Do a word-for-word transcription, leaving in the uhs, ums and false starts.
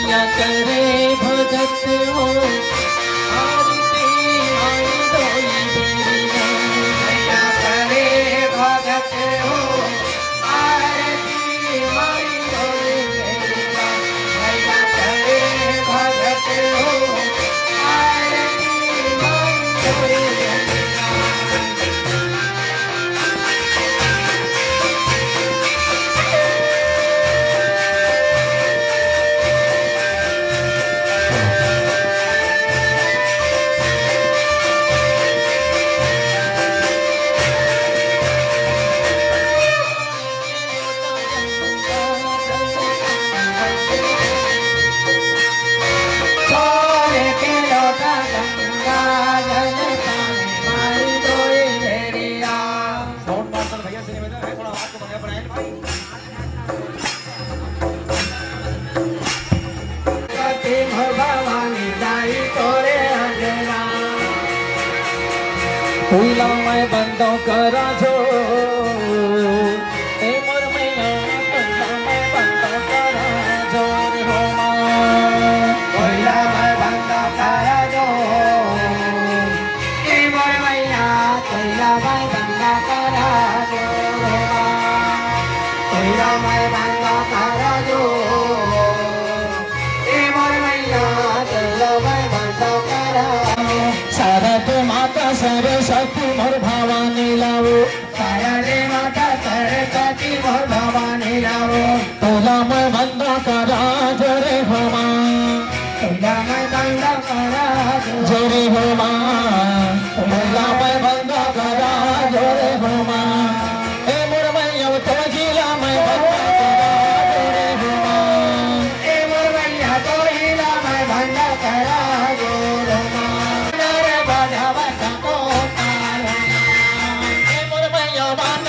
मैया करे भजत हो आरती माई दोई बेरिया मैया करे भजत हो आरती माई दोई बेरिया मैया करे भजत हो आरती माई दोई फूला मैं बंदो करा जो ए मोर मैया फूला मैं बंदो करा जो रे हो मां फूला मैं बंदो करा जो ए मोर मैया फूला मैं बंदो करा जो रे मां फूला मैं बंदो करा जो ए मोर मैया फूला मैं बंदो करा शारद माता सरस्वती मोर भवानी लावो शारदे माता सरस्वती मोर भवानी लावो तोला मैं बंदा करा जोरे हो मां तोला मैं बंदा करा जोरे हो मां तोला मैं बंदा करा जोरे हो मां ए मोर मैया तो जिला मैं बंदा करा जोरे हो मां ए मोर मैया तो जिला मैं बंदा करा जोरे हो मां बाजा बाजा को तारा ए मोर मैया